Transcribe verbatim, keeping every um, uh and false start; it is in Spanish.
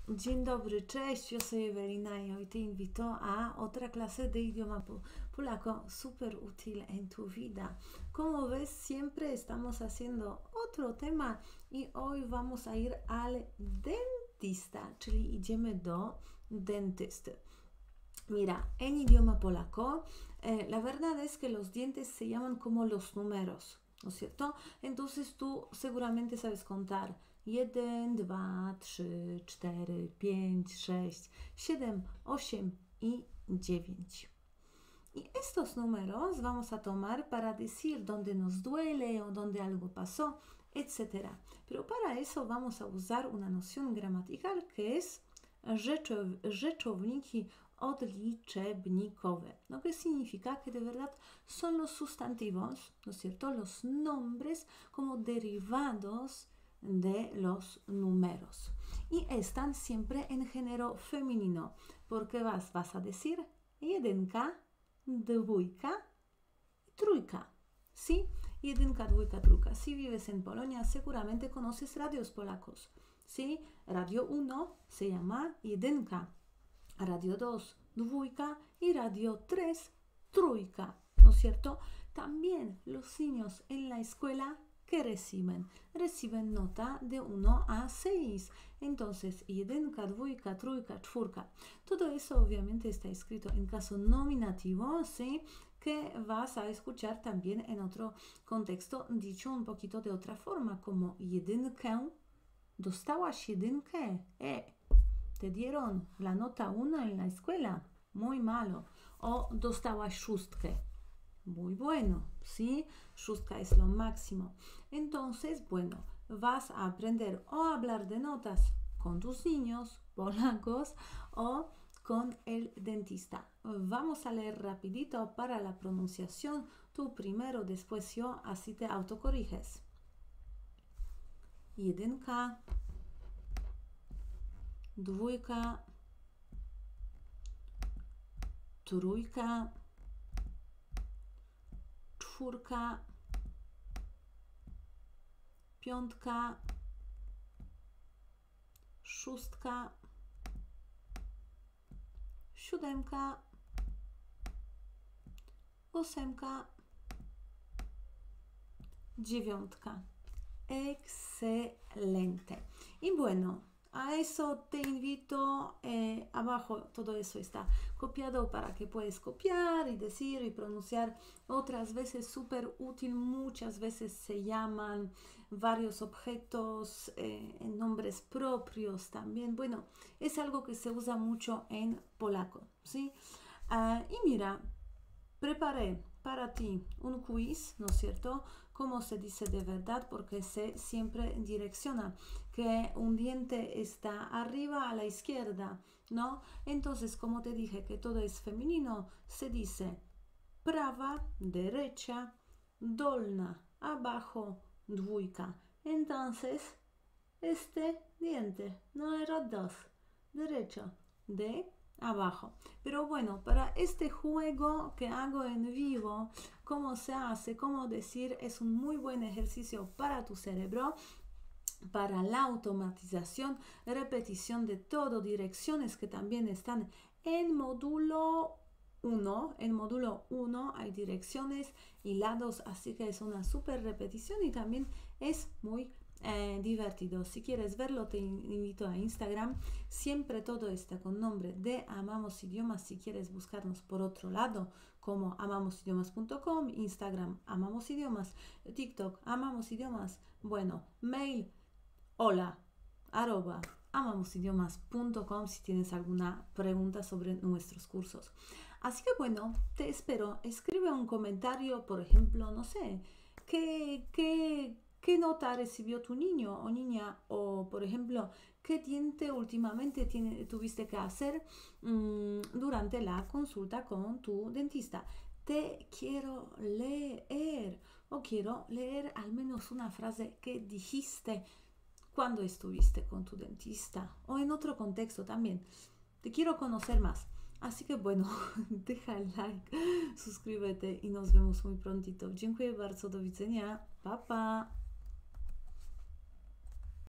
Dzień dobry, cześć, yo soy Evelina y hoy te invito a otra clase de idioma polaco súper útil en tu vida. Como ves, siempre estamos haciendo otro tema y hoy vamos a ir al dentista, czyli idziemy do dentysty. Mira, en idioma polaco, eh, la verdad es que los dientes se llaman como los números, ¿no es cierto? Entonces tú seguramente sabes contar jeden, dwa, trzy, cztery, pięć, sześć, siedem, osiem y dziewięć. Y estos números vamos a tomar para decir dónde nos duele o dónde algo pasó, etcétera. Pero para eso vamos a usar una noción gramatical que es rzeczow rzeczowniki odliczebnikowe, ¿no? Que significa que de verdad son los sustantivos, ¿no es cierto? Los nombres como derivados de los números y están siempre en género femenino porque vas, vas a decir jedynka, dwójka y trójka, ¿sí? Jedynka, dwójka, trójka. Si vives en Polonia seguramente conoces radios polacos, ¿sí? Radio uno se llama jedynka, Radio dos, dwójka y Radio tres, trójka, ¿no es cierto? También los niños en la escuela que reciben, reciben nota de uno a seis. Entonces, jedynka, dwójka, trójka, czwórka. Todo eso obviamente está escrito en caso nominativo, ¿sí? Que vas a escuchar también en otro contexto, dicho un poquito de otra forma, como jedynkę, dostałaś jedynkę, e, te dieron la nota uno en la escuela, muy malo. O dostałaś szóstkę, muy bueno, ¿sí? Szóstka es lo máximo. Entonces, bueno, vas a aprender o a hablar de notas con tus niños polacos o con el dentista. Vamos a leer rapidito para la pronunciación. Tú primero, después yo, así te autocorriges. Jedynka, dwójka, trójka, czwórka, piątka, szóstka, siódemka, ósemka, dziewiątka. Excelente. Y bueno, a eso te invito, eh, abajo todo eso está copiado para que puedas copiar y decir y pronunciar otras veces, súper útil, muchas veces se llaman varios objetos eh, en nombres propios también. Bueno, es algo que se usa mucho en polaco, ¿sí? Uh, y mira, preparé para ti un quiz, ¿no es cierto? Cómo se dice de verdad, porque se siempre direcciona que un diente está arriba a la izquierda, ¿no? Entonces, como te dije que todo es femenino, se dice prawa, derecha, dolna, abajo, dwójka. Entonces, este diente, no era dos, derecho, de abajo. Pero bueno, para este juego que hago en vivo, cómo se hace, cómo decir, es un muy buen ejercicio para tu cerebro, para la automatización, repetición de todo, direcciones que también están en módulo uno. En módulo uno hay direcciones y lados, así que es una súper repetición y también es muy Eh, divertido. Si quieres verlo, te invito a Instagram. Siempre todo está con nombre de Amamos Idiomas. Si quieres buscarnos por otro lado, como amamos idiomas punto com, Instagram Amamos Idiomas, TikTok Amamos Idiomas, bueno, mail hola arroba amamosidiomas punto com si tienes alguna pregunta sobre nuestros cursos. Así que bueno, te espero. Escribe un comentario, por ejemplo, no sé, ¿qué, qué ¿Qué nota recibió tu niño o niña? O, por ejemplo, ¿qué diente últimamente tiene, tuviste que hacer mmm, durante la consulta con tu dentista? Te quiero leer o quiero leer al menos una frase que dijiste cuando estuviste con tu dentista o en otro contexto también. Te quiero conocer más. Así que bueno, deja el like, suscríbete y nos vemos muy prontito. Dziękuję bardzo, do widzenia, pa pa!